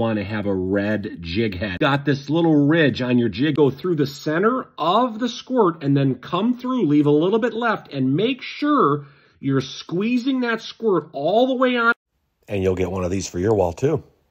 Want to have a red jig head. Got this little ridge on your jig. Go through the center of the squirt and then come through, leave a little bit left, and make sure you're squeezing that squirt all the way on. And you'll get one of these for your wall too.